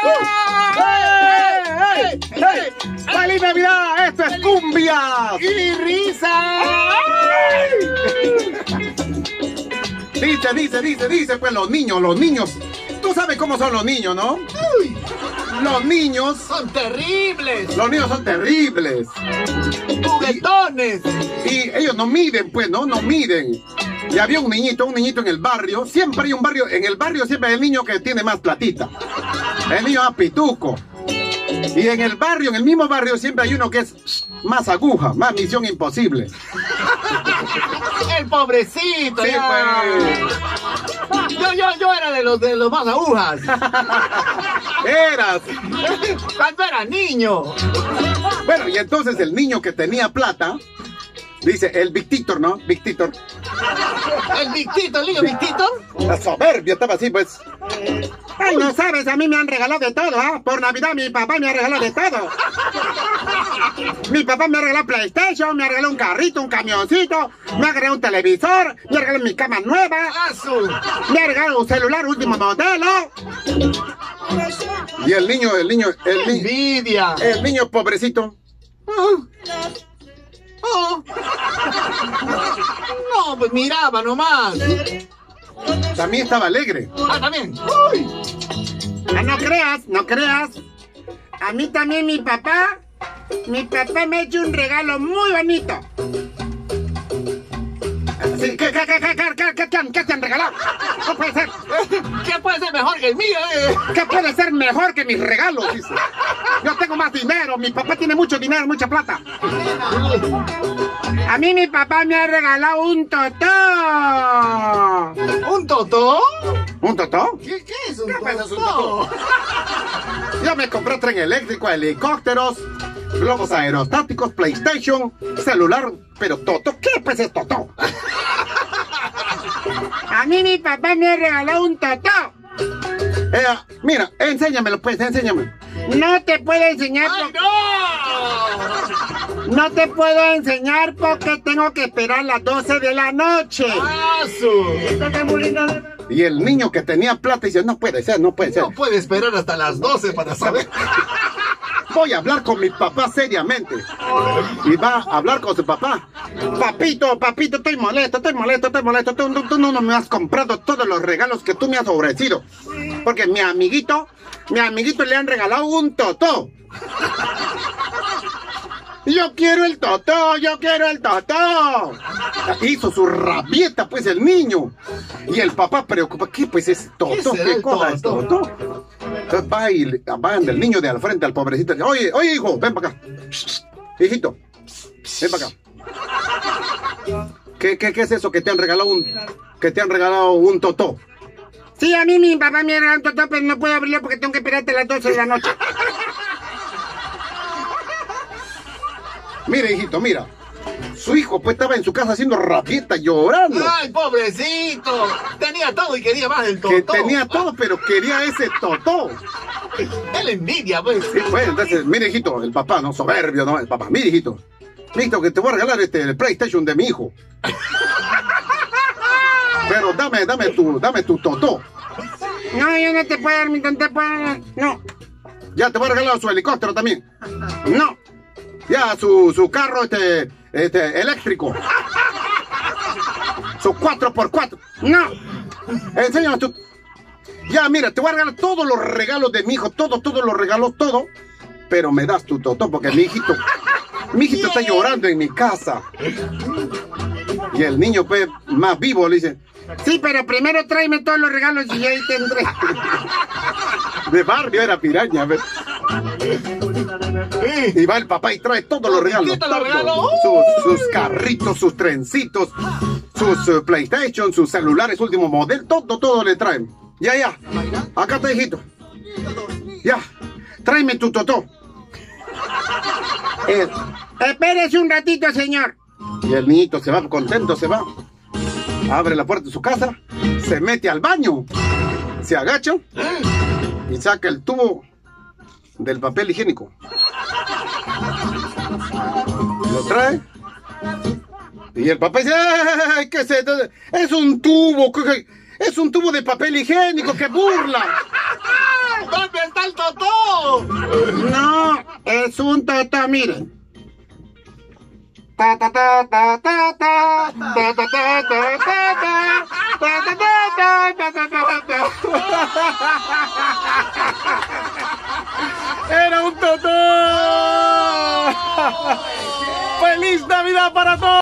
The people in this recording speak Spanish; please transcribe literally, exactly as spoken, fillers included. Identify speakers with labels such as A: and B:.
A: ¡Ey! ¡Ey! ¡Ey! ¡Feliz Navidad! ¡Esto es cumbia!
B: ¡Y risa!
A: Dice, dice, dice, dice, pues los niños, los niños. Tú sabes cómo son los niños, ¿no?
B: Uy,
A: Los niños,
B: son terribles.
A: los niños son terribles.
B: Juguetones.
A: Y ellos no miden, pues, ¿no? No miden. Y había un niñito, un niñito en el barrio. Siempre hay un barrio, en el barrio siempre hay el niño que tiene más platita. El niño más pituco. Y en el barrio, en el mismo barrio, siempre hay uno que es más aguja, más misión imposible.
B: El pobrecito.
A: Sí,
B: ya.
A: pues.
B: Yo, yo, yo era de los de los más agujas.
A: Eras.
B: Cuando era niño.
A: Bueno, y entonces el niño que tenía plata, dice, el Victitor, ¿no? Victitor.
B: El Victito, el niño Victito.
A: La soberbia estaba así, pues.
C: Ay, no sabes, a mí me han regalado de todo, ¿ah? Por Navidad mi papá me ha regalado de todo. Mi papá me ha regalado PlayStation, me ha regalado un carrito, un camioncito, me ha regalado un televisor, me ha regalado mi cama nueva,
B: Azul.
C: me ha regalado un celular último modelo.
A: Y el niño, el niño, el niño,
B: Envidia.
A: el niño pobrecito.
B: Oh. Oh. No, pues miraba nomás.
A: También estaba alegre.
B: Ah, también. Uy.
C: Ah, no creas, no creas. A mí también mi papá, mi papá me ha hecho un regalo muy bonito. Sí, ¿Qué, qué, qué, qué, qué, qué, qué te han, qué te han regalado? No puede ser.
B: ¿Qué puede ser mejor que el mío? Eh?
C: ¿Qué puede ser mejor que mis regalos? Dice. Yo tengo más dinero, mi papá tiene mucho dinero, mucha plata. A mí mi papá me ha regalado un totó.
B: ¿Un totó?
A: ¿Un totó?
B: ¿Qué, qué es un
A: ¿Qué pasa, es un
B: totó?
A: Yo me compré tren eléctrico, helicópteros, globos aerostáticos, PlayStation, celular, pero Toto, ¿qué pues es Toto?
C: A mí mi papá me ha regalado un totó.
A: Eh, mira, enséñamelo pues, enséñame.
C: No te puedo enseñar
B: ¡Ay,
C: porque...
B: no!
C: No te puedo enseñar porque tengo que esperar las doce de la noche.
B: ¡Azul!
A: Y el niño que tenía plata dice, no puede ser, no puede ser.
B: No puede esperar hasta las doce para saber.
A: Voy a hablar con mi papá seriamente. Y va a hablar con su papá. Papito, papito, estoy molesto, estoy molesto, estoy molesto. Tú, tú, tú no me has comprado todos los regalos que tú me has ofrecido. Porque mi amiguito, mi amiguito le han regalado un totó. Yo quiero el totó, yo quiero el totó. Hizo su rabieta pues el niño. Y el papá preocupa, ¿qué pues es totó?
B: ¿Qué será
A: ¿Qué
B: el
A: cosa es
B: totó?
A: totó? Entonces va y le- van del niño de al frente al pobrecito. Dice, Oye, oye hijo, ven para acá. Hijito, ven para acá. ¿Qué, qué, ¿Qué es eso que te han regalado un, que te han regalado un totó?
C: Sí, a mí mi papá me ha regalado un totó, pero no puedo abrirlo porque tengo que esperarte a las doce de la noche.
A: Mira, hijito, mira. Su hijo pues estaba en su casa haciendo rabieta, llorando.
B: ¡Ay, pobrecito! Tenía todo y quería más del totó.
A: Que tenía todo, pero quería ese totó.
B: Él envidia, pues.
A: Sí, pues, entonces, mire, hijito, el papá, ¿no? Soberbio, ¿no? El papá, mire, hijito. Hijito, que te voy a regalar este, el PlayStation de mi hijo. Pero dame, dame tu, dame tu totó.
C: No, yo no te puedo dar mi totó, puedo... No,
A: Ya te voy a regalar su helicóptero también.
C: no.
A: Ya, su, su carro, este, este, eléctrico. Su cuatro por cuatro.
C: No,
A: Enséñame tu... Ya, mira, te voy a regalar todos los regalos de mi hijo, todos, todos los regalos, todo. Pero me das tu totó porque mi hijito, mi hijito está llorando en mi casa. Y el niño, pues, más vivo, le dice,
C: sí, pero primero tráeme todos los regalos y ahí tendré.
A: de barrio era piraña, ¿ves? Y va el papá y trae todos los regalos.
B: ¿Qué te lo
A: todo.
B: regaló?
A: Sus, sus carritos, sus trencitos, sus uh, PlayStation, sus celulares último modelo, todo, todo le traen. Ya, ya. Acá está, hijito. Ya. Tráeme tu totó. Eh,
C: Espérese un ratito, señor.
A: y el niñito se va contento, se va. Abre la puerta de su casa, se mete al baño, se agacha y saca el tubo del papel higiénico. Lo trae y el papá dice, ¡ay, qué es esto! Es un tubo, es un tubo de papel higiénico, ¡qué burla!
B: ¿Dónde está el totó?
A: No, es un totó, miren. Ta ta ta ta ta ta ta ta ta ta ta ta ta ta ta ta ta.
C: ¡Era un totó! ¡Feliz Navidad para todos!